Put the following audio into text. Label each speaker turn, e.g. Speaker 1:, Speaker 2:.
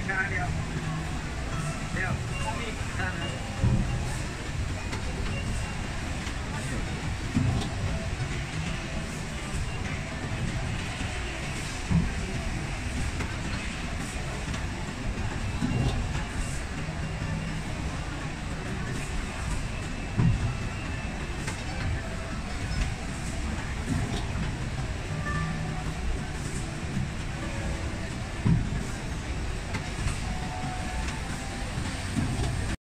Speaker 1: ชาเดียวเดียวมี